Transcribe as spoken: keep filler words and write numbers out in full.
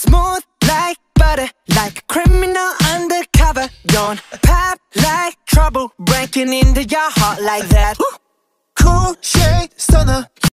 Smooth like butter, like a criminal undercover. Don't pop like trouble, breaking into your heart like that. Cool shade stunner,